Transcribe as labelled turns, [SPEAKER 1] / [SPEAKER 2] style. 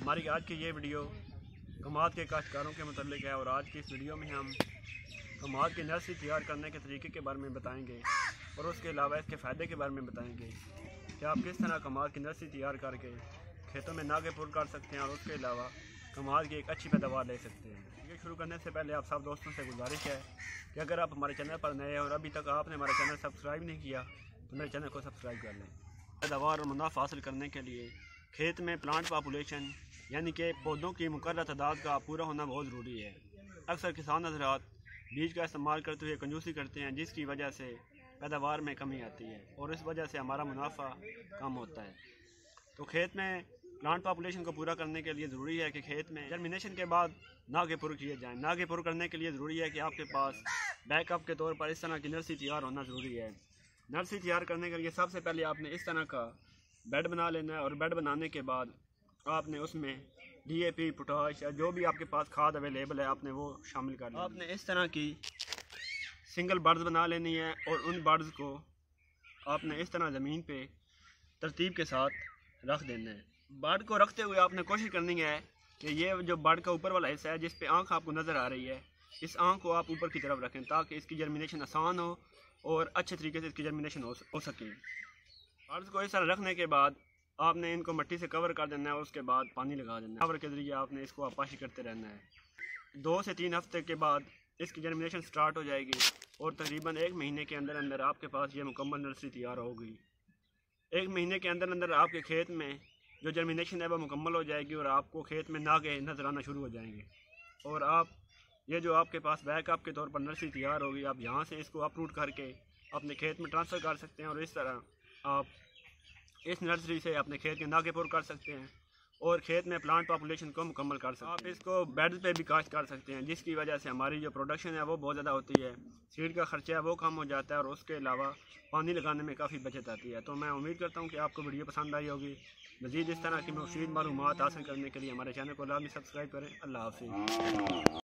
[SPEAKER 1] हमारी आज की ये वीडियो कमाद के काश्तकारों के मुतल्लिक है और आज की इस वीडियो में हम कमाद की नर्सरी तैयार करने के तरीके के बारे में बताएंगे और उसके अलावा इसके फ़ायदे के बारे में बताएंगे कि आप किस तरह कमाद की नर्सरी तैयार करके खेतों में नागे पुर कर सकते हैं और उसके अलावा कमाद की एक अच्छी पैदावार ले सकते हैं। ये शुरू करने से पहले आप सब दोस्तों से गुजारिश है कि अगर आप हमारे चैनल पर नए हैं और अभी तक आपने हमारा चैनल सब्सक्राइब नहीं किया तो मेरे चैनल को सब्सक्राइब कर लें। पैदावार और मुनाफा हासिल करने के लिए खेत में प्लांट पॉपुलेशन यानी कि पौधों की मुकर्रर तादाद का पूरा होना बहुत ज़रूरी है। अक्सर किसान हज़रात बीज का इस्तेमाल करते हुए कंजूसी करते हैं, जिसकी वजह से पैदावार में कमी आती है और इस वजह से हमारा मुनाफा कम होता है। तो खेत में प्लांट पॉपुलेशन को पूरा करने के लिए ज़रूरी है कि खेत में जर्मिनेशन के बाद नागे पुर किए जाएँ। नागे पुर करने के लिए ज़रूरी है कि आपके पास बैकअप के तौर पर इस तरह की नर्सरी तैयार होना ज़रूरी है। नर्सरी तैयार करने के लिए सबसे पहले आपने इस तरह का बेड बना लेना है और बेड बनाने के बाद आपने उसमें DAP, पोटाश या जो भी आपके पास खाद अवेलेबल है आपने वो शामिल कर लेना। आपने इस तरह की सिंगल बर्ड्स बना लेनी है और उन बर्ड्स को आपने इस तरह ज़मीन पे तरतीब के साथ रख देना है। बर्ड को रखते हुए आपने कोशिश करनी है कि ये जो बर्ड का ऊपर वाला हिस्सा है जिस पे आँख आपको नज़र आ रही है, इस आँख को आप ऊपर की तरफ रखें ताकि इसकी जर्मिनेशन आसान हो और अच्छे तरीके से इसकी जर्मिनेशन हो सके। बर्ड्स को इस तरह रखने के बाद आपने इनको मिट्टी से कवर कर देना है और उसके बाद पानी लगा देना है। कवर के ज़रिए आपने इसको आपाशी करते रहना है। 2 से 3 हफ्ते के बाद इसकी जर्मिनेशन स्टार्ट हो जाएगी और तकरीबन 1 महीने के अंदर अंदर आपके पास ये मुकम्मल नर्सरी तैयार होगी। 1 महीने के अंदर अंदर आपके खेत में जो जर्मिनेशन है वो मुकम्मल हो जाएगी और आपको खेत में नागे नजर आना शुरू हो जाएंगे और आप ये जो आपके पास बैकअप के तौर पर नर्सरी तैयार होगी, आप यहाँ से इसको अपरूट करके अपने खेत में ट्रांसफ़र कर सकते हैं और इस तरह आप इस नर्सरी से अपने खेत के नागे पुर कर सकते हैं और खेत में प्लांट पॉपुलेशन को मुकम्मल कर सकते हैं। आप इसको बेड पे भी काश्त कर सकते हैं, जिसकी वजह से हमारी जो प्रोडक्शन है वो बहुत ज़्यादा होती है, सीड का खर्चा है वो कम हो जाता है और उसके अलावा पानी लगाने में काफ़ी बचत आती है। तो मैं उम्मीद करता हूँ कि आपको वीडियो पसंद आई होगी। मज़ीद इस तरह की मुफीद मालूमात हासिल करने के लिए हमारे चैनल को लाजमी सब्सक्राइब करें। अल्लाह हाफ़िज़।